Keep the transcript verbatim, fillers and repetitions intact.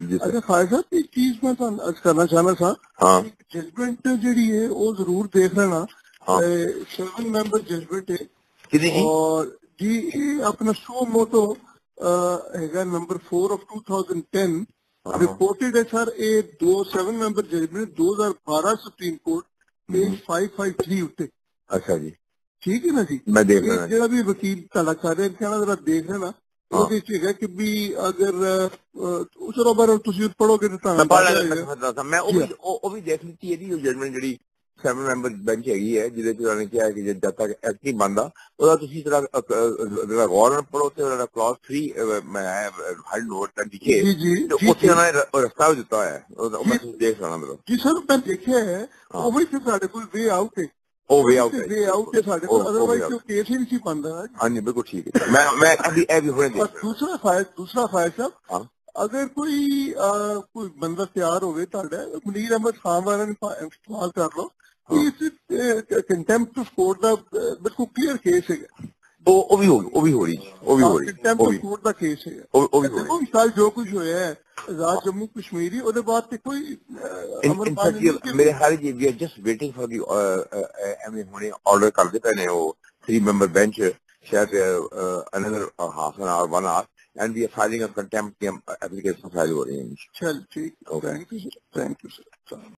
अच्छा ख्वाजा साहब एक चीज मैं ਤੁਹਾਨੂੰ अर्ज करना चाहना था हाँ जजमेंट ਜਿਹੜੀ है वो जरूर देख लेना हाँ सेवन मेंबर जजमेंट है कितनी जी और जी ये अपना सो मोटो हैगा number four of two thousand ten reported है सर ये दो सेवन मेंबर जजमेंट दो हजार बारह supreme court page five five three उत्ते अच्छा जी ठीक है ना जी मैं देख लेना ਜਿਹੜਾ ਵੀ ਵਕੀਲ ਤੁਹਾਡਾ ਕਰ ਰਿਹਾ ਕਹਿਣਾ ਜਰਾ ਦੇਖ ਲੈਣਾ ਉਹਦੇ ਚ ਹੈਗਾ ਕਿ ਵੀ ਅਗਰ ਚਲੋ ਬਾਰੇ ਤੁਸੀਂ ਪੜੋਗੇ ਤਾਂ ਤੁਹਾਨੂੰ ਪਤਾ ਤਾਂ ਮੈਂ ਉਹ ਵੀ ਉਹ ਵੀ ਦੇਖ ਲਈ ਇਹਦੀ ਜਜਮੈਂਟ ਜਿਹੜੀ ਸੈਵਨ ਮੈਂਬਰ ਬੈਂਚ ਹੈਗੀ ਹੈ ਜਿਹਦੇ ਚ ਉਹਨਾਂ ਨੇ ਕਿਹਾ ਕਿ ਜਦ ਤੱਕ ਐਕਟ ਨਹੀਂ ਬਣਦਾ ਉਹਦਾ ਤੁਸੀਂ ਜਰਾ ਜਿਹੜਾ ਗੌਰ ਨਾਲ ਪੜੋ ਤੇ ਉਹਦਾ ਕਲਾਸ ਥ੍ਰੀ ਮੈਂ ਹਾਈ ਨੋਟ ਤਾਂ ਲਿਖੇ ਤੇ ਉੱਥੇ ਉਹਨਾਂ ਨੇ ਰਸਤਾ ਦਿੱਤਾ ਹੋਇਆ ਹੈ ਉਹ ਮੈਂ ਦੇਖ ਲੈਣਾ ਮੇਰਾ ਜੀ ਸਰ ਮੈਂ ਦੇਖਿਆ ਹੈ ਉਹ ਵੀ ਸਾਡੇ ਕੋਲ ਵੇ ਆਊਟ ਹੈ ਉਹ ਵੇ ਆਊਟ ਵੇ ਆਊਟ ਹੈ ਸਾਡੇ ਕੋਲ ਅਦਰਵਾਈਜ਼ ਕੋਈ ਕੇਸ ਹੀ ਨਹੀਂ ਸੀ ਬਣਦਾ ਹਾਂਜੀ ਬਿਲਕੁਲ ਠੀਕ ਹੈ ਮੈਂ ਮੈਂ ਅभी ਇਹ ਵੀ ਹੁਣੇ ਦੇਖ ਦੂਸਰਾ ਫਾਇਲ ਦੂਸਰਾ ਫਾਇਲ ਸਾਹਿਬ अगर कोई आ, कोई बंदा तैयार हो ਤੁਹਾਡਾ ਮਨੀਰ ਅਹਿਮਦ ਖਾਨ ਵਾਲਾ ਨੇ ਇਸਤੇਮਾਲ ਕਰ ਲਓ ਇਸ ਕੰਟੈਂਪਟ ਆਫ ਕੋਰਟ ਦਾ ਬਿਲਕੁਲ ਕਲੀਅਰ ਕੇਸ ਹੈਗਾ ਉਹ ਉਹ ਵੀ ਹੋ ਉਹ ਵੀ ਹੋ ਰਹੀ ਉਹ ਵੀ ਹੋ ਰਹੀ ਕੰਟੈਂਪਟ ਆਫ ਕੋਰਟ ਦਾ ਕੇਸ ਹੈਗਾ ਉਹ ਵੀ ਹੋ ਰਹੀ ਸਾਲ ਜੋ ਕੁਝ ਹੋਇਆ ਹੈ ਆਜ਼ਾਦ ਜੰਮੂ ਕਸ਼ਮੀਰੀ ਉਹਦੇ ਬਾਅਦ ਤੇ ਕੋਈ ਅਮਰ ਮੇਰੇ ਹਾਲ ਜੀ we are just waiting for the ਐਵੇਂ ਹੁਣੇ ਆਰਡਰ ਕਰਦੇ ਪਏ ਨੇ ਉਹ ਥ੍ਰੀ ਮੈਂਬਰ ਬੈਂਚ ਸ਼ਾਇਦ another half an hour one hour and we are filing a contempt application file over here. Chal, theek. Okay. Thank you, sir. Thank you, sir.